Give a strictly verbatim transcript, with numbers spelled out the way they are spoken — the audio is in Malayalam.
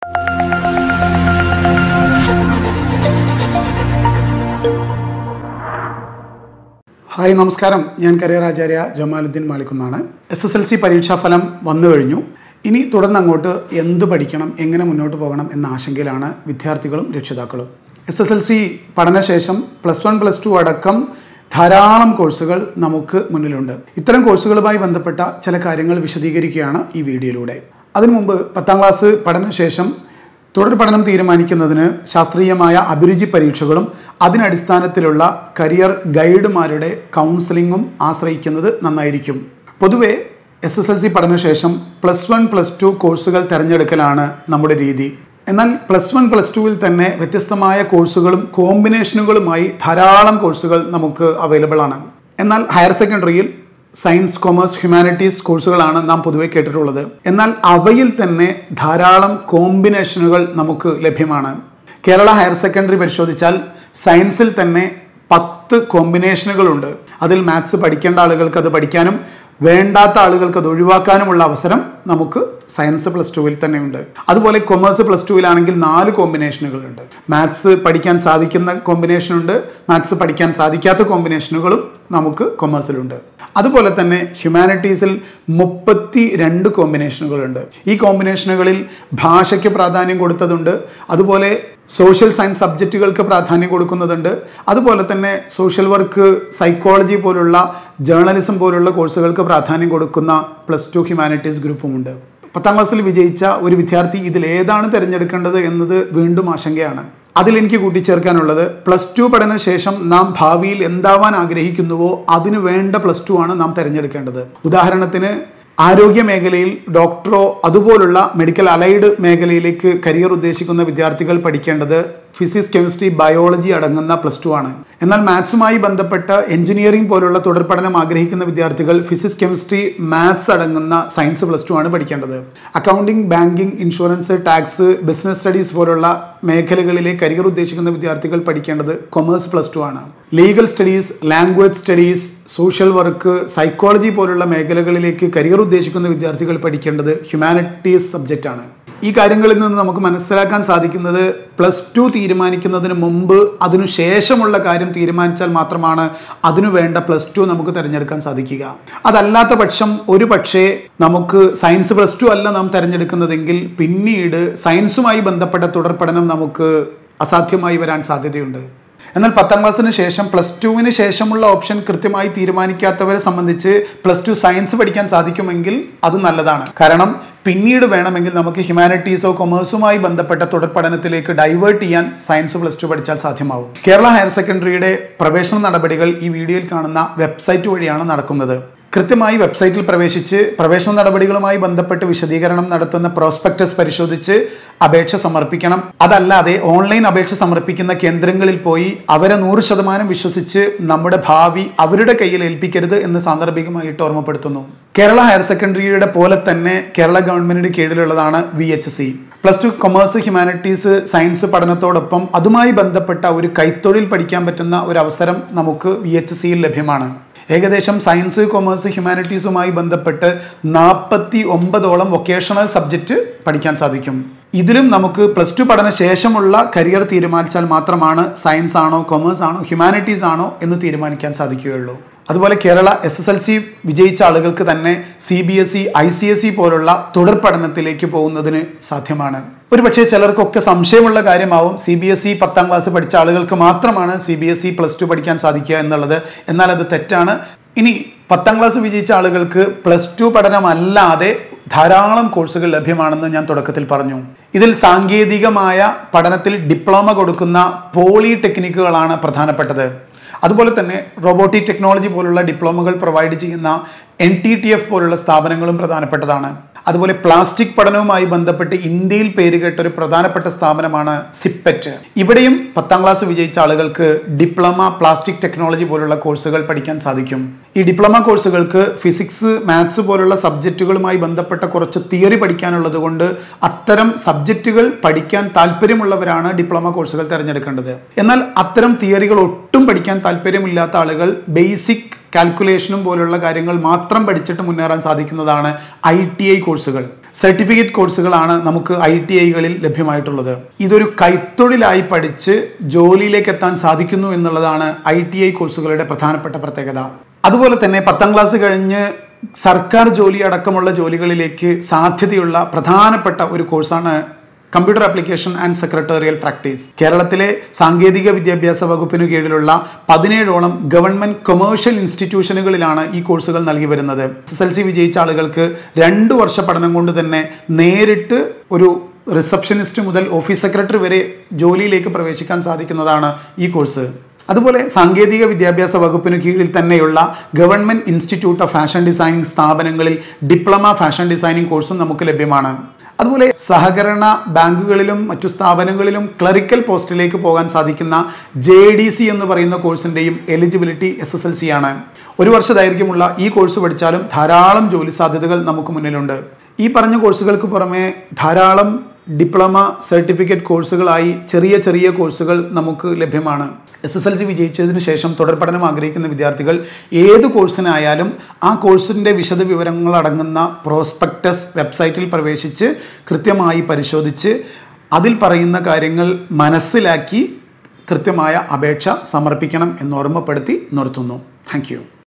ഹായ് നമസ്കാരം, ഞാൻ കരിയർ ആചാര്യ ജമാലുദ്ദീൻ മാളിക്കുന്നാണ്. എസ് എസ് എൽ സി പരീക്ഷാഫലം വന്നു കഴിഞ്ഞു. ഇനി തുടർന്ന് അങ്ങോട്ട് എന്ത് പഠിക്കണം, എങ്ങനെ മുന്നോട്ട് പോകണം എന്ന ആശങ്കയിലാണ് വിദ്യാർത്ഥികളും രക്ഷിതാക്കളും. എസ് എസ് എൽ സി പഠനശേഷം പ്ലസ് വൺ പ്ലസ് ടു അടക്കം ധാരാളം കോഴ്സുകൾ നമുക്ക് മുന്നിലുണ്ട്. ഇത്തരം കോഴ്സുകളുമായി ബന്ധപ്പെട്ട ചില കാര്യങ്ങൾ വിശദീകരിക്കുകയാണ് ഈ വീഡിയോയിലൂടെ. അതിനു മുമ്പ് പത്താം ക്ലാസ് പഠനശേഷം തുടർ പഠനം തീരുമാനിക്കുന്നതിന് ശാസ്ത്രീയമായ അഭിരുചി പരീക്ഷകളും അതിനടിസ്ഥാനത്തിലുള്ള കരിയർ ഗൈഡുമാരുടെ കൗൺസിലിങ്ങും ആശ്രയിക്കുന്നത് നന്നായിരിക്കും. പൊതുവെ എസ് എസ് എൽ സി പഠനശേഷം പ്ലസ് വൺ പ്ലസ് ടു കോഴ്സുകൾ തിരഞ്ഞെടുക്കലാണ് നമ്മുടെ രീതി. എന്നാൽ പ്ലസ് വൺ പ്ലസ് ടുവിൽ തന്നെ വ്യത്യസ്തമായ കോഴ്സുകളും കോമ്പിനേഷനുകളുമായി ധാരാളം കോഴ്സുകൾ നമുക്ക് അവൈലബിൾ ആണ്. എന്നാൽ ഹയർ സെക്കൻഡറിയിൽ സയൻസ്, കൊമേഴ്സ്, ഹ്യൂമാനിറ്റീസ് കോഴ്സുകളാണ് നാം പൊതുവെ കേട്ടിട്ടുള്ളത്. എന്നാൽ അവയിൽ തന്നെ ധാരാളം കോമ്പിനേഷനുകൾ നമുക്ക് ലഭ്യമാണ്. കേരള ഹയർ സെക്കൻഡറി പരിശോധിച്ചാൽ സയൻസിൽ തന്നെ പത്ത് കോമ്പിനേഷനുകളുണ്ട്. അതിൽ മാത്സ് പഠിക്കേണ്ട ആളുകൾക്ക് അത് പഠിക്കാനും വേണ്ടാത്ത ആളുകൾക്ക് അത് ഒഴിവാക്കാനുമുള്ള അവസരം നമുക്ക് സയൻസ് പ്ലസ് ടുവിൽ തന്നെ ഉണ്ട്. അതുപോലെ കൊമേഴ്സ് പ്ലസ് ടുവിലാണെങ്കിൽ നാല് കോമ്പിനേഷനുകളുണ്ട്. മാത്സ് പഠിക്കാൻ സാധിക്കുന്ന കോമ്പിനേഷനുണ്ട്, മാത്സ് പഠിക്കാൻ സാധിക്കാത്ത കോമ്പിനേഷനുകളും നമുക്ക് കൊമേഴ്സിലുണ്ട്. അതുപോലെ തന്നെ ഹ്യൂമാനിറ്റീസിൽ മുപ്പത്തി രണ്ട് കോമ്പിനേഷനുകളുണ്ട്. ഈ കോമ്പിനേഷനുകളിൽ ഭാഷയ്ക്ക് പ്രാധാന്യം കൊടുത്തതുണ്ട്, അതുപോലെ സോഷ്യൽ സയൻസ് സബ്ജക്റ്റുകൾക്ക് പ്രാധാന്യം കൊടുക്കുന്നതുണ്ട്, അതുപോലെ തന്നെ സോഷ്യൽ വർക്ക്, സൈക്കോളജി പോലുള്ള ജേർണലിസം പോലുള്ള കോഴ്സുകൾക്ക് പ്രാധാന്യം കൊടുക്കുന്ന പ്ലസ് ടു ഹ്യൂമാനിറ്റീസ് ഗ്രൂപ്പുമുണ്ട്. പത്താം ക്ലാസ്സിൽ വിജയിച്ച ഒരു വിദ്യാർത്ഥി ഇതിൽ ഏതാണ് തിരഞ്ഞെടുക്കേണ്ടത് എന്നത് വീണ്ടും ആശങ്കയാണ്. അതിലെനിക്ക് കൂട്ടിച്ചേർക്കാനുള്ളത്, പ്ലസ് ടു പഠനശേഷം നാം ഭാവിയിൽ എന്താവാൻ ആഗ്രഹിക്കുന്നുവോ അതിനു വേണ്ട പ്ലസ് ടു ആണ് നാം തിരഞ്ഞെടുക്കേണ്ടത്. ഉദാഹരണത്തിന് ആരോഗ്യ മേഖലയിൽ ഡോക്ടറോ അതുപോലുള്ള മെഡിക്കൽ അലൈഡ് മേഖലയിലേക്ക് കരിയർ ഉദ്ദേശിക്കുന്ന വിദ്യാർത്ഥികൾ പഠിക്കേണ്ടത് ഫിസിക്സ്, കെമിസ്ട്രി, ബയോളജി അടങ്ങുന്ന പ്ലസ് ടു ആണ്. എന്നാൽ മാത്സുമായി ബന്ധപ്പെട്ട എഞ്ചിനീയറിംഗ് പോലുള്ള തുടർ പഠനം ആഗ്രഹിക്കുന്ന വിദ്യാർത്ഥികൾ ഫിസിക്സ്, കെമിസ്ട്രി, മാത്സ് അടങ്ങുന്ന സയൻസ് പ്ലസ് ടു ആണ് പഠിക്കേണ്ടത്. Accounting, banking, insurance, tax, business studies പോലുള്ള മേഖലകളിലെ കരിയർ ഉദ്ദേശിക്കുന്ന വിദ്യാർത്ഥികൾ പഠിക്കേണ്ടത് കൊമേഴ്സ് പ്ലസ് ടു ആണ്. Legal studies, language studies, social work, psychology പോലുള്ള മേഖലകളിലേക്ക് കരിയർ ഉദ്ദേശിക്കുന്ന വിദ്യാർത്ഥികൾ പഠിക്കേണ്ടത് ഹ്യൂമാനിറ്റീസ് സബ്ജക്റ്റ് ആണ്. ഈ കാര്യങ്ങളിൽ നിന്ന് നമുക്ക് മനസ്സിലാക്കാൻ സാധിക്കുന്നത്, പ്ലസ് ടു തീരുമാനിക്കുന്നതിന് മുമ്പ് അതിനു ശേഷമുള്ള കാര്യം തീരുമാനിച്ചാൽ മാത്രമാണ് അതിനു വേണ്ട പ്ലസ് ടു നമുക്ക് തിരഞ്ഞെടുക്കാൻ സാധിക്കുക. അതല്ലാത്ത പക്ഷം ഒരു പക്ഷേ നമുക്ക് സയൻസ് പ്ലസ് ടു അല്ല നാം തിരഞ്ഞെടുക്കുന്നതെങ്കിൽ പിന്നീട് സയൻസുമായി ബന്ധപ്പെട്ട തുടർ പഠനം നമുക്ക് അസാധ്യമായി വരാൻ സാധ്യതയുണ്ട്. എന്നാൽ പത്താം ക്ലാസ്സിന് ശേഷം പ്ലസ് ടുവിന് ശേഷമുള്ള ഓപ്ഷൻ കൃത്യമായി തീരുമാനിക്കാത്തവരെ സംബന്ധിച്ച് പ്ലസ് ടു സയൻസ് പഠിക്കാൻ സാധിക്കുമെങ്കിൽ അത് നല്ലതാണ്. കാരണം പിന്നീട് വേണമെങ്കിൽ നമുക്ക് ഹ്യൂമാനിറ്റീസോ കൊമേഴ്സുമായി ബന്ധപ്പെട്ട തുടർ പഠനത്തിലേക്ക് ഡൈവേർട്ട് ചെയ്യാൻ സയൻസ് പ്ലസ് ടു പഠിച്ചാൽ സാധ്യമാവും. കേരള ഹയർ സെക്കൻഡറിയുടെ പ്രവേശന നടപടികൾ ഈ വീഡിയോയിൽ കാണുന്ന വെബ്സൈറ്റ് വഴിയാണ് നടക്കുന്നത്. കൃത്യമായി വെബ്സൈറ്റിൽ പ്രവേശിച്ച് പ്രവേശന നടപടികളുമായി ബന്ധപ്പെട്ട് വിശദീകരണം നടത്തുന്ന പ്രോസ്പെക്ടസ് പരിശോധിച്ച് അപേക്ഷ സമർപ്പിക്കണം. അതല്ലാതെ ഓൺലൈൻ അപേക്ഷ സമർപ്പിക്കുന്ന കേന്ദ്രങ്ങളിൽ പോയി അവരെ നൂറ് ശതമാനം വിശ്വസിച്ച് നമ്മുടെ ഭാവി അവരുടെ കയ്യിൽ ഏൽപ്പിക്കരുത് എന്ന് സാന്ദർഭികമായിട്ട് ഓർമ്മപ്പെടുത്തുന്നു. കേരള ഹയർ സെക്കൻഡറിയുടെ പോലെ തന്നെ കേരള ഗവൺമെന്റിന്റെ കീഴിലുള്ളതാണ് V H C. Plus two commerce, humanities, science പഠനത്തോടൊപ്പം അതുമായി ബന്ധപ്പെട്ട ഒരു കൈത്തൊഴിൽ പഠിക്കാൻ പറ്റുന്ന ഒരു അവസരം നമുക്ക് വി എച്ച് സിയിൽ ലഭ്യമാണ്. ഏകദേശം സയൻസ്, കൊമേഴ്സ്, ഹ്യൂമാനിറ്റീസുമായി ബന്ധപ്പെട്ട് നാൽപ്പത്തി ഒമ്പതോളം വൊക്കേഷണൽ സബ്ജക്റ്റ് പഠിക്കാൻ സാധിക്കും. ഇതിലും നമുക്ക് പ്ലസ് ടു പഠന ശേഷമുള്ള കരിയർ തീരുമാനിച്ചാൽ മാത്രമാണ് സയൻസ് ആണോ, കൊമേഴ്സ് ആണോ, ഹ്യൂമാനിറ്റീസ് ആണോ എന്ന് തീരുമാനിക്കാൻ സാധിക്കുകയുള്ളൂ. അതുപോലെ Kerala S S L C വിജയിച്ച ആളുകൾക്ക് തന്നെ C B S E, I C S E പോലുള്ള തുടർ പഠനത്തിലേക്ക് പോകുന്നതിന് സാധ്യമാണ്. ഒരു പക്ഷേ ചിലർക്കൊക്കെ സംശയമുള്ള കാര്യമാവും, സി ബി എസ് ഇ പത്താം ക്ലാസ് പഠിച്ച ആളുകൾക്ക് മാത്രമാണ് C B S E plus two പഠിക്കാൻ സാധിക്കുക എന്നുള്ളത്. എന്നാൽ അത് തെറ്റാണ്. ഇനി പത്താം ക്ലാസ് വിജയിച്ച ആളുകൾക്ക് പ്ലസ് ടു പഠനമല്ലാതെ ധാരാളം കോഴ്സുകൾ ലഭ്യമാണെന്ന് ഞാൻ തുടക്കത്തിൽ പറഞ്ഞു. ഇതിൽ സാങ്കേതികമായ പഠനത്തിൽ ഡിപ്ലോമ കൊടുക്കുന്ന പോളിടെക്നിക്കുകളാണ് പ്രധാനപ്പെട്ടത്. അതുപോലെ തന്നെ റോബോട്ടിക് ടെക്നോളജി പോലുള്ള ഡിപ്ലോമകൾ പ്രൊവൈഡ് ചെയ്യുന്ന എൻ ടി ടി എഫ് പോലുള്ള സ്ഥാപനങ്ങളും പ്രധാനപ്പെട്ടതാണ്. അതുപോലെ പ്ലാസ്റ്റിക് പഠനവുമായി ബന്ധപ്പെട്ട് ഇന്ത്യയിൽ പേരുകേട്ട ഒരു പ്രധാനപ്പെട്ട സ്ഥാപനമാണ് സിപ്പെറ്റ്. ഇവിടെയും പത്താം ക്ലാസ് വിജയിച്ച ആളുകൾക്ക് ഡിപ്ലോമ പ്ലാസ്റ്റിക് ടെക്നോളജി പോലുള്ള കോഴ്സുകൾ പഠിക്കാൻ സാധിക്കും. ഈ ഡിപ്ലോമ കോഴ്സുകൾക്ക് ഫിസിക്സ്, മാത്സ് പോലുള്ള സബ്ജക്റ്റുകളുമായി ബന്ധപ്പെട്ട കുറച്ച് തിയറി പഠിക്കാനുള്ളത് കൊണ്ട് അത്തരം സബ്ജക്റ്റുകൾ പഠിക്കാൻ താല്പര്യമുള്ളവരാണ് ഡിപ്ലോമ കോഴ്സുകൾ തിരഞ്ഞെടുക്കേണ്ടത്. എന്നാൽ അത്തരം തിയറികൾ ഒട്ടും പഠിക്കാൻ താല്പര്യമില്ലാത്ത ആളുകൾ ബേസിക് കാൽക്കുലേഷനും പോലുള്ള കാര്യങ്ങൾ മാത്രം പഠിച്ചിട്ട് മുന്നേറാൻ സാധിക്കുന്നതാണ് ഐ ടി ഐ കോഴ്സുകൾ. സർട്ടിഫിക്കറ്റ് കോഴ്സുകളാണ് നമുക്ക് ഐ ടി ഐകളിൽ ലഭ്യമായിട്ടുള്ളത്. ഇതൊരു കൈത്തൊഴിലായി പഠിച്ച് ജോലിയിലേക്ക് എത്താൻ സാധിക്കുന്നു എന്നുള്ളതാണ് ഐ ടി ഐ കോഴ്സുകളുടെ പ്രധാനപ്പെട്ട പ്രത്യേകത. അതുപോലെ തന്നെ പത്താം ക്ലാസ് കഴിഞ്ഞ് സർക്കാർ ജോലി അടക്കമുള്ള ജോലികളിലേക്ക് സാധ്യതയുള്ള പ്രധാനപ്പെട്ട ഒരു കോഴ്സാണ് computer application and secretarial practice. കേരളത്തിലെ സാങ്കേതിക വിദ്യാഭ്യാസ വകുപ്പിനു കീഴിലുള്ള പതിനേഴോളം ഗവൺമെന്റ് കൊമേഴ്ഷ്യൽ ഇൻസ്റ്റിറ്റ്യൂഷനുകളിലാണ് ഈ കോഴ്സുകൾ നൽകി വരുന്നത്. എസ് എസ് എൽ സി വിജയിച്ച ആളുകൾക്ക് രണ്ടു വർഷ പഠനം കൊണ്ട് തന്നെ നേരിട്ട് ഒരു റിസപ്ഷനിസ്റ്റ് മുതൽ ഓഫീസ് സെക്രട്ടറി വരെ ജോലിയിലേക്ക് പ്രവേശിക്കാൻ സാധിക്കുന്നതാണ് ഈ കോഴ്സ്. അതുപോലെ സാങ്കേതിക വിദ്യാഭ്യാസ വകുപ്പിന് കീഴിൽ തന്നെയുള്ള government institute of fashion designing സ്ഥാപനങ്ങളിൽ ഡിപ്ലോമ ഫാഷൻ ഡിസൈനിങ് കോഴ്സും നമുക്ക് ലഭ്യമാണ്. അതുപോലെ സഹകരണ ബാങ്കുകളിലും മറ്റു സ്ഥാപനങ്ങളിലും ക്ലറിക്കൽ പോസ്റ്റിലേക്ക് പോകാൻ സാധിക്കുന്ന ജെ ഡി സി എന്ന് പറയുന്ന കോഴ്സിൻ്റെയും eligibility S S L C ആണ്. ഒരു വർഷ ദൈർഘ്യമുള്ള ഈ കോഴ്സ് പഠിച്ചാലും ധാരാളം ജോലി സാധ്യതകൾ നമുക്ക് മുന്നിലുണ്ട്. ഈ പറഞ്ഞ കോഴ്സുകൾക്ക് പുറമെ ധാരാളം ഡിപ്ലോമ സർട്ടിഫിക്കറ്റ് കോഴ്സുകളായി ചെറിയ ചെറിയ കോഴ്സുകൾ നമുക്ക് ലഭ്യമാണ്. എസ് എസ് എൽ സി വിജയിച്ചതിന് ശേഷം തുടർ പഠനം ആഗ്രഹിക്കുന്ന വിദ്യാർത്ഥികൾ ഏത് കോഴ്സിനായാലും ആ കോഴ്സിൻ്റെ വിശദ വിവരങ്ങൾ അടങ്ങുന്ന പ്രോസ്പെക്ടസ് വെബ്സൈറ്റിൽ പ്രവേശിച്ച് കൃത്യമായി പരിശോധിച്ച് അതിൽ പറയുന്ന കാര്യങ്ങൾ മനസ്സിലാക്കി കൃത്യമായ അപേക്ഷ സമർപ്പിക്കണം എന്ന് ഓർമ്മപ്പെടുത്തി നിർത്തുന്നു. Thank U.